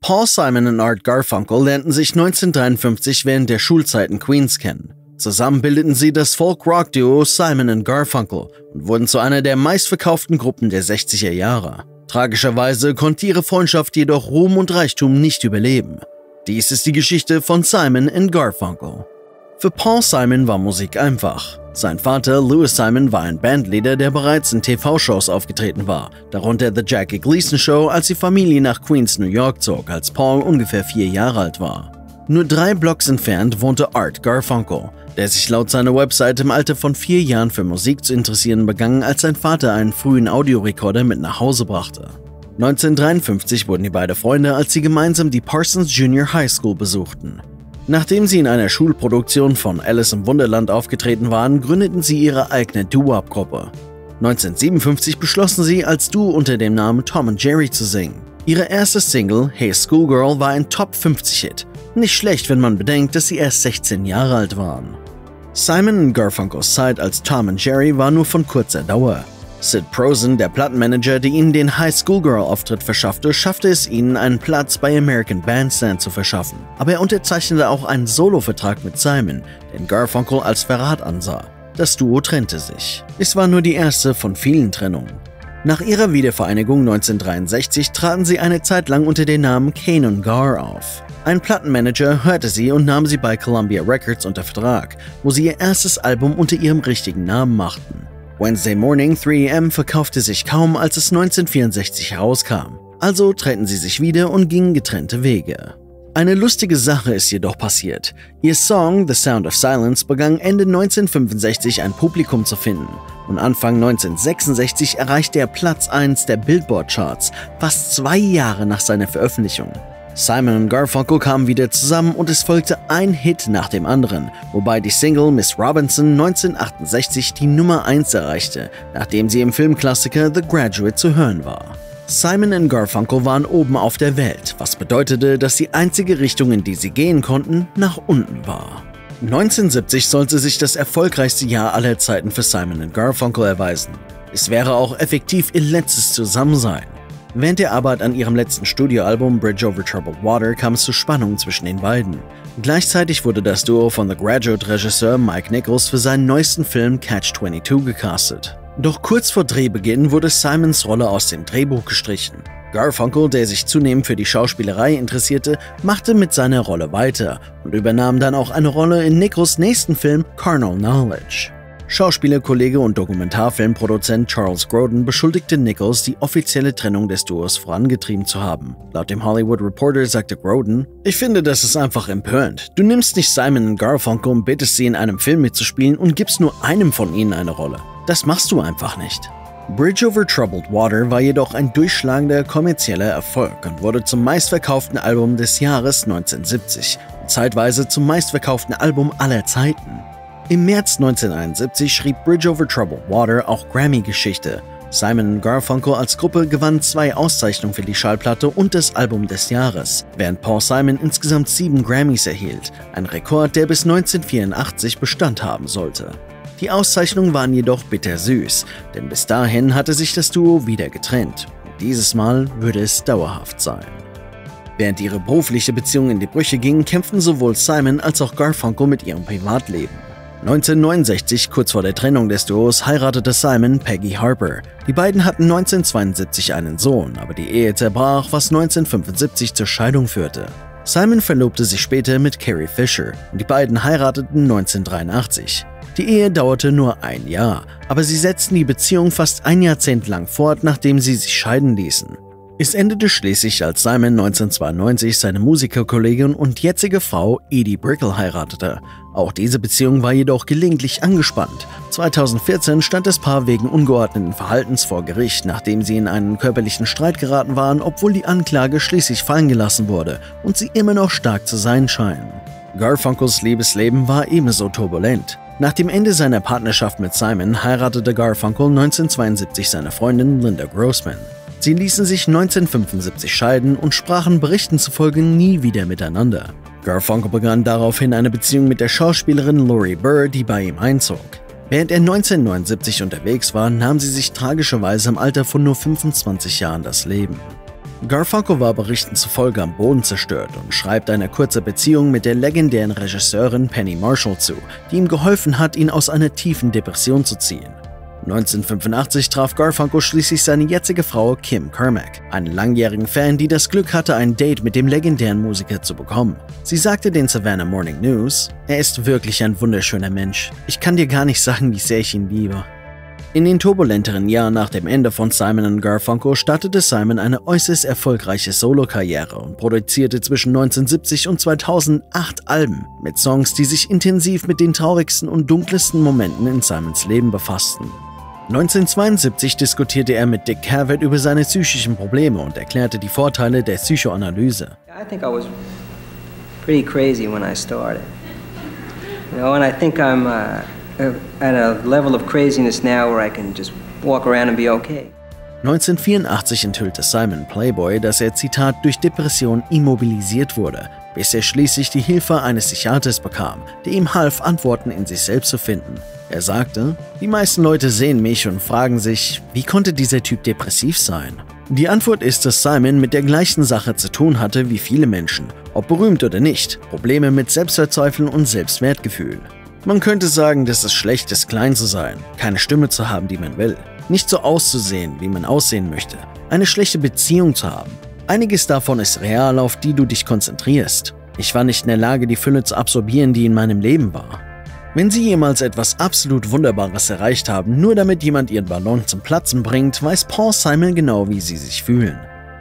Paul Simon und Art Garfunkel lernten sich 1953 während der Schulzeit in Queens kennen. Zusammen bildeten sie das Folk-Rock-Duo Simon & Garfunkel und wurden zu einer der meistverkauften Gruppen der 60er Jahre. Tragischerweise konnte ihre Freundschaft jedoch Ruhm und Reichtum nicht überleben. Dies ist die Geschichte von Simon & Garfunkel. Für Paul Simon war Musik einfach. Sein Vater, Louis Simon, war ein Bandleader, der bereits in TV-Shows aufgetreten war, darunter The Jackie Gleason Show, als die Familie nach Queens, New York zog, als Paul ungefähr 4 Jahre alt war. Nur 3 Blocks entfernt wohnte Art Garfunkel, der sich laut seiner Website im Alter von 4 Jahren für Musik zu interessieren begann, als sein Vater einen frühen Audiorekorder mit nach Hause brachte. 1953 wurden die beiden Freunde, als sie gemeinsam die Parsons Junior High School besuchten. Nachdem sie in einer Schulproduktion von Alice im Wunderland aufgetreten waren, gründeten sie ihre eigene Doo-Wop-Gruppe. 1957 beschlossen sie, als Duo unter dem Namen Tom und Jerry zu singen. Ihre erste Single, Hey Schoolgirl, war ein Top-50-Hit. Nicht schlecht, wenn man bedenkt, dass sie erst 16 Jahre alt waren. Simon & Garfunkels Zeit als Tom und Jerry war nur von kurzer Dauer. Sid Prosen, der Plattenmanager, der ihnen den High Schoolgirl-Auftritt verschaffte, schaffte es ihnen, einen Platz bei American Bandstand zu verschaffen. Aber er unterzeichnete auch einen Solo-Vertrag mit Simon, den Garfunkel als Verrat ansah. Das Duo trennte sich. Es war nur die erste von vielen Trennungen. Nach ihrer Wiedervereinigung 1963 traten sie eine Zeit lang unter dem Namen Kane und Gar auf. Ein Plattenmanager hörte sie und nahm sie bei Columbia Records unter Vertrag, wo sie ihr erstes Album unter ihrem richtigen Namen machten. Wednesday Morning 3am verkaufte sich kaum, als es 1964 herauskam. Also trennten sie sich wieder und gingen getrennte Wege. Eine lustige Sache ist jedoch passiert. Ihr Song The Sound of Silence begann Ende 1965 ein Publikum zu finden und Anfang 1966 erreichte er Platz 1 der Billboard-Charts, fast 2 Jahre nach seiner Veröffentlichung. Simon und Garfunkel kamen wieder zusammen und es folgte ein Hit nach dem anderen, wobei die Single Miss Robinson 1968 die Nummer 1 erreichte, nachdem sie im Filmklassiker The Graduate zu hören war. Simon und Garfunkel waren oben auf der Welt, was bedeutete, dass die einzige Richtung, in die sie gehen konnten, nach unten war. 1970 sollte sich das erfolgreichste Jahr aller Zeiten für Simon und Garfunkel erweisen. Es wäre auch effektiv ihr letztes Zusammensein. Während der Arbeit an ihrem letzten Studioalbum Bridge Over Troubled Water kam es zu Spannungen zwischen den beiden. Gleichzeitig wurde das Duo von The Graduate-Regisseur Mike Nichols für seinen neuesten Film Catch-22 gecastet. Doch kurz vor Drehbeginn wurde Simons Rolle aus dem Drehbuch gestrichen. Garfunkel, der sich zunehmend für die Schauspielerei interessierte, machte mit seiner Rolle weiter und übernahm dann auch eine Rolle in Nichols' nächsten Film Carnal Knowledge. Schauspielerkollege und Dokumentarfilmproduzent Charles Grodin beschuldigte Nichols, die offizielle Trennung des Duos vorangetrieben zu haben. Laut dem Hollywood Reporter sagte Grodin: „Ich finde, das ist einfach empörend. Du nimmst nicht Simon und Garfunkel und bittest sie, in einem Film mitzuspielen und gibst nur einem von ihnen eine Rolle. Das machst du einfach nicht." Bridge Over Troubled Water war jedoch ein durchschlagender kommerzieller Erfolg und wurde zum meistverkauften Album des Jahres 1970 und zeitweise zum meistverkauften Album aller Zeiten. Im März 1971 schrieb Bridge Over Troubled Water auch Grammy-Geschichte. Simon & Garfunkel als Gruppe gewann 2 Auszeichnungen für die Schallplatte und das Album des Jahres, während Paul Simon insgesamt 7 Grammys erhielt, ein Rekord, der bis 1984 Bestand haben sollte. Die Auszeichnungen waren jedoch bittersüß, denn bis dahin hatte sich das Duo wieder getrennt. Und dieses Mal würde es dauerhaft sein. Während ihre berufliche Beziehung in die Brüche ging, kämpften sowohl Simon als auch Garfunkel mit ihrem Privatleben. 1969, kurz vor der Trennung des Duos, heiratete Simon Peggy Harper. Die beiden hatten 1972 einen Sohn, aber die Ehe zerbrach, was 1975 zur Scheidung führte. Simon verlobte sich später mit Carrie Fisher und die beiden heirateten 1983. Die Ehe dauerte nur ein Jahr, aber sie setzten die Beziehung fast ein Jahrzehnt lang fort, nachdem sie sich scheiden ließen. Es endete schließlich, als Simon 1992 seine Musikerkollegin und jetzige Frau Edie Brickell heiratete. Auch diese Beziehung war jedoch gelegentlich angespannt. 2014 stand das Paar wegen ungeordneten Verhaltens vor Gericht, nachdem sie in einen körperlichen Streit geraten waren, obwohl die Anklage schließlich fallen gelassen wurde und sie immer noch stark zu sein scheinen. Garfunkels Liebesleben war ebenso turbulent. Nach dem Ende seiner Partnerschaft mit Simon heiratete Garfunkel 1972 seine Freundin Linda Grossman. Sie ließen sich 1975 scheiden und sprachen Berichten zufolge nie wieder miteinander. Garfunkel begann daraufhin eine Beziehung mit der Schauspielerin Laurie Burr, die bei ihm einzog. Während er 1979 unterwegs war, nahm sie sich tragischerweise im Alter von nur 25 Jahren das Leben. Garfunkel war Berichten zufolge am Boden zerstört und schreibt eine kurze Beziehung mit der legendären Regisseurin Penny Marshall zu, die ihm geholfen hat, ihn aus einer tiefen Depression zu ziehen. 1985 traf Garfunkel schließlich seine jetzige Frau Kim Carmack, einen langjährigen Fan, die das Glück hatte, ein Date mit dem legendären Musiker zu bekommen. Sie sagte den Savannah Morning News: „Er ist wirklich ein wunderschöner Mensch. Ich kann dir gar nicht sagen, wie sehr ich ihn liebe." In den turbulenteren Jahren nach dem Ende von Simon & Garfunkel startete Simon eine äußerst erfolgreiche Solokarriere und produzierte zwischen 1970 und 2008 Alben mit Songs, die sich intensiv mit den traurigsten und dunkelsten Momenten in Simons Leben befassten. 1972 diskutierte er mit Dick Cavett über seine psychischen Probleme und erklärte die Vorteile der Psychoanalyse. I think I was pretty crazy when I started. You know, and I think I'm at a level of craziness now where I can just walk around and be okay. 1984 enthüllte Simon Playboy, dass er, Zitat, durch Depression immobilisiert wurde, bis er schließlich die Hilfe eines Psychiaters bekam, der ihm half, Antworten in sich selbst zu finden. Er sagte: „Die meisten Leute sehen mich und fragen sich, wie konnte dieser Typ depressiv sein?" Die Antwort ist, dass Simon mit der gleichen Sache zu tun hatte wie viele Menschen, ob berühmt oder nicht, Probleme mit Selbstverzweiflung und Selbstwertgefühl. Man könnte sagen, dass es schlecht ist, klein zu sein, keine Stimme zu haben, die man will, nicht so auszusehen, wie man aussehen möchte, eine schlechte Beziehung zu haben. Einiges davon ist real, auf die du dich konzentrierst. Ich war nicht in der Lage, die Fülle zu absorbieren, die in meinem Leben war. Wenn Sie jemals etwas absolut Wunderbares erreicht haben, nur damit jemand Ihren Ballon zum Platzen bringt, weiß Paul Simon genau, wie Sie sich fühlen.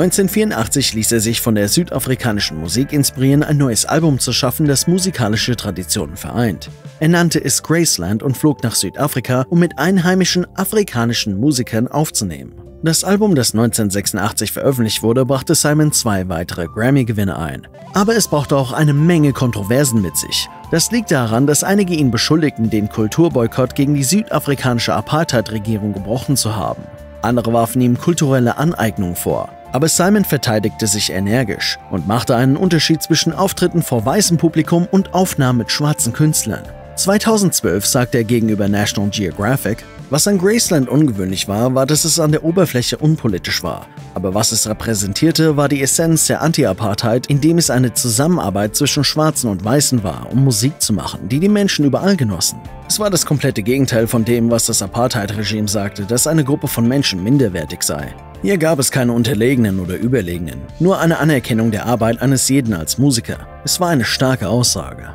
1984 ließ er sich von der südafrikanischen Musik inspirieren, ein neues Album zu schaffen, das musikalische Traditionen vereint. Er nannte es Graceland und flog nach Südafrika, um mit einheimischen afrikanischen Musikern aufzunehmen. Das Album, das 1986 veröffentlicht wurde, brachte Simon 2 weitere Grammy-Gewinne ein. Aber es brachte auch eine Menge Kontroversen mit sich. Das liegt daran, dass einige ihn beschuldigten, den Kulturboykott gegen die südafrikanische Apartheid-Regierung gebrochen zu haben. Andere warfen ihm kulturelle Aneignung vor. Aber Simon verteidigte sich energisch und machte einen Unterschied zwischen Auftritten vor weißem Publikum und Aufnahmen mit schwarzen Künstlern. 2012 sagte er gegenüber National Geographic: „Was an Graceland ungewöhnlich war, war, dass es an der Oberfläche unpolitisch war. Aber was es repräsentierte, war die Essenz der Anti-Apartheid, indem es eine Zusammenarbeit zwischen Schwarzen und Weißen war, um Musik zu machen, die die Menschen überall genossen. Es war das komplette Gegenteil von dem, was das Apartheid-Regime sagte, dass eine Gruppe von Menschen minderwertig sei. Hier gab es keine Unterlegenen oder Überlegenen, nur eine Anerkennung der Arbeit eines jeden als Musiker. Es war eine starke Aussage."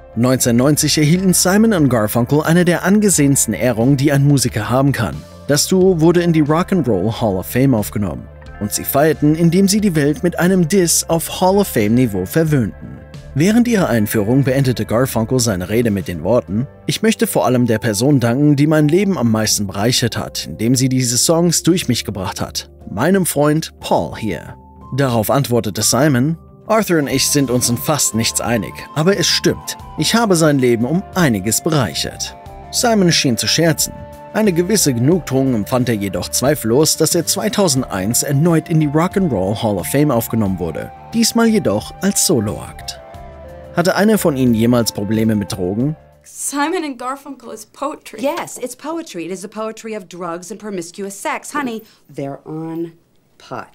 1990 erhielten Simon und Garfunkel eine der angesehensten Ehrungen, die ein Musiker haben kann. Das Duo wurde in die Rock'n'Roll Hall of Fame aufgenommen. Und sie feierten, indem sie die Welt mit einem Diss auf Hall of Fame-Niveau verwöhnten. Während ihrer Einführung beendete Garfunkel seine Rede mit den Worten: „Ich möchte vor allem der Person danken, die mein Leben am meisten bereichert hat, indem sie diese Songs durch mich gebracht hat. Meinem Freund Paul hier." Darauf antwortete Simon: „Arthur und ich sind uns in fast nichts einig, aber es stimmt. Ich habe sein Leben um einiges bereichert." Simon schien zu scherzen. Eine gewisse Genugtuung empfand er jedoch zweifellos, dass er 2001 erneut in die Rock'n'Roll Hall of Fame aufgenommen wurde, diesmal jedoch als Soloakt. Hatte einer von Ihnen jemals Probleme mit Drogen? Simon and Garfunkel is poetry. Yes, it's poetry. It is the poetry of drugs and promiscuous sex. Honey, they're on pot.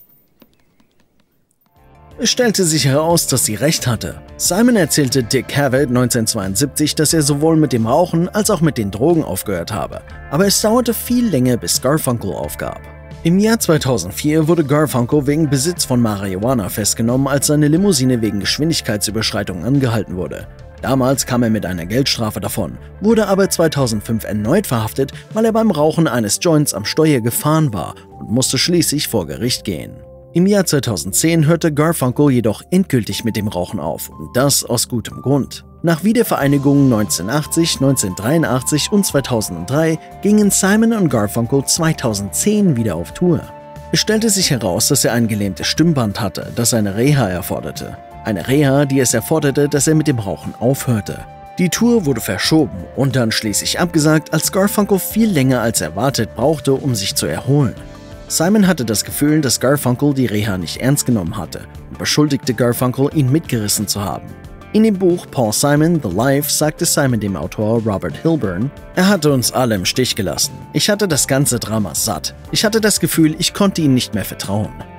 Es stellte sich heraus, dass sie recht hatte. Simon erzählte Dick Cavett 1972, dass er sowohl mit dem Rauchen als auch mit den Drogen aufgehört habe. Aber es dauerte viel länger, bis Garfunkel aufgab. Im Jahr 2004 wurde Garfunkel wegen Besitz von Marihuana festgenommen, als seine Limousine wegen Geschwindigkeitsüberschreitung angehalten wurde. Damals kam er mit einer Geldstrafe davon, wurde aber 2005 erneut verhaftet, weil er beim Rauchen eines Joints am Steuer gefahren war und musste schließlich vor Gericht gehen. Im Jahr 2010 hörte Garfunkel jedoch endgültig mit dem Rauchen auf, und das aus gutem Grund. Nach Wiedervereinigung 1980, 1983 und 2003 gingen Simon und Garfunkel 2010 wieder auf Tour. Es stellte sich heraus, dass er ein gelähmtes Stimmband hatte, das eine Reha erforderte. Eine Reha, die es erforderte, dass er mit dem Rauchen aufhörte. Die Tour wurde verschoben und dann schließlich abgesagt, als Garfunkel viel länger als erwartet brauchte, um sich zu erholen. Simon hatte das Gefühl, dass Garfunkel die Reha nicht ernst genommen hatte und beschuldigte Garfunkel, ihn mitgerissen zu haben. In dem Buch Paul Simon, The Life, sagte Simon dem Autor Robert Hilburn: „Er hatte uns alle im Stich gelassen. Ich hatte das ganze Drama satt. Ich hatte das Gefühl, ich konnte ihm nicht mehr vertrauen."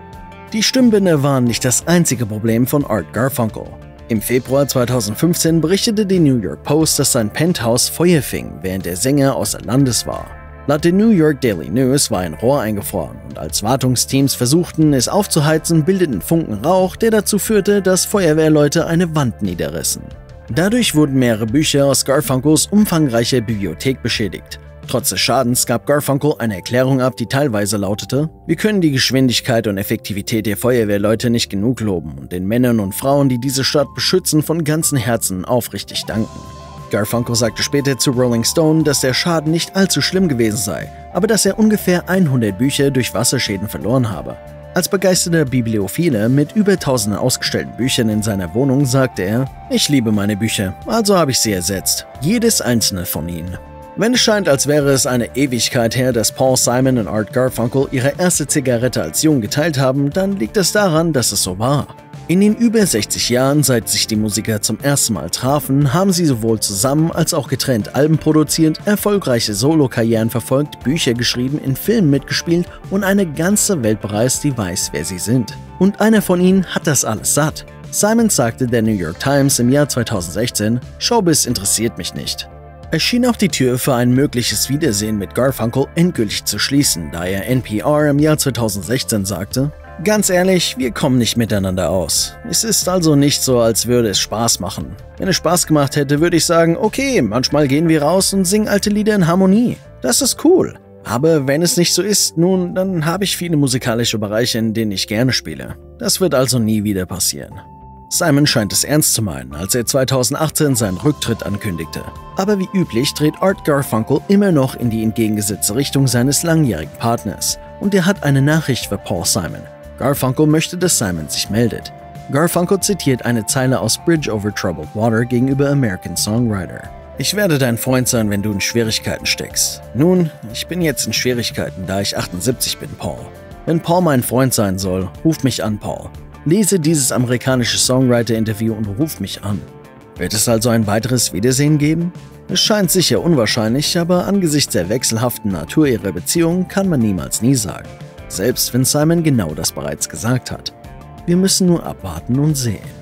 Die Stimmbänder waren nicht das einzige Problem von Art Garfunkel. Im Februar 2015 berichtete die New York Post, dass sein Penthouse Feuer fing, während der Sänger außer Landes war. Laut der New York Daily News war ein Rohr eingefroren und als Wartungsteams versuchten, es aufzuheizen, bildeten Funken Rauch, der dazu führte, dass Feuerwehrleute eine Wand niederrissen. Dadurch wurden mehrere Bücher aus Garfunkels umfangreicher Bibliothek beschädigt. Trotz des Schadens gab Garfunkel eine Erklärung ab, die teilweise lautete: Wir können die Geschwindigkeit und Effektivität der Feuerwehrleute nicht genug loben und den Männern und Frauen, die diese Stadt beschützen, von ganzem Herzen aufrichtig danken. Garfunkel sagte später zu Rolling Stone, dass der Schaden nicht allzu schlimm gewesen sei, aber dass er ungefähr 100 Bücher durch Wasserschäden verloren habe. Als begeisterter Bibliophile mit über 1000 ausgestellten Büchern in seiner Wohnung sagte er: Ich liebe meine Bücher, also habe ich sie ersetzt. Jedes einzelne von ihnen. Wenn es scheint, als wäre es eine Ewigkeit her, dass Paul Simon und Art Garfunkel ihre erste Zigarette als jung geteilt haben, dann liegt es daran, dass es so war. In den über 60 Jahren, seit sich die Musiker zum ersten Mal trafen, haben sie sowohl zusammen als auch getrennt Alben produziert, erfolgreiche Solokarrieren verfolgt, Bücher geschrieben, in Filmen mitgespielt und eine ganze Welt bereist, die weiß, wer sie sind. Und einer von ihnen hat das alles satt. Simon sagte der New York Times im Jahr 2016: Showbiz interessiert mich nicht. Es schien auch die Tür für ein mögliches Wiedersehen mit Garfunkel endgültig zu schließen, da er NPR im Jahr 2016 sagte: Ganz ehrlich, wir kommen nicht miteinander aus. Es ist also nicht so, als würde es Spaß machen. Wenn es Spaß gemacht hätte, würde ich sagen, okay, manchmal gehen wir raus und singen alte Lieder in Harmonie. Das ist cool. Aber wenn es nicht so ist, nun, dann habe ich viele musikalische Bereiche, in denen ich gerne spiele. Das wird also nie wieder passieren. Simon scheint es ernst zu meinen, als er 2018 seinen Rücktritt ankündigte. Aber wie üblich dreht Art Garfunkel immer noch in die entgegengesetzte Richtung seines langjährigen Partners. Und er hat eine Nachricht für Paul Simon. Garfunkel möchte, dass Simon sich meldet. Garfunkel zitiert eine Zeile aus Bridge Over Troubled Water gegenüber American Songwriter. Ich werde dein Freund sein, wenn du in Schwierigkeiten steckst. Nun, ich bin jetzt in Schwierigkeiten, da ich 78 bin, Paul. Wenn Paul mein Freund sein soll, ruf mich an, Paul. Lese dieses amerikanische Songwriter-Interview und ruf mich an. Wird es also ein weiteres Wiedersehen geben? Es scheint sicher unwahrscheinlich, aber angesichts der wechselhaften Natur ihrer Beziehung kann man niemals nie sagen. Selbst wenn Simon genau das bereits gesagt hat. Wir müssen nur abwarten und sehen.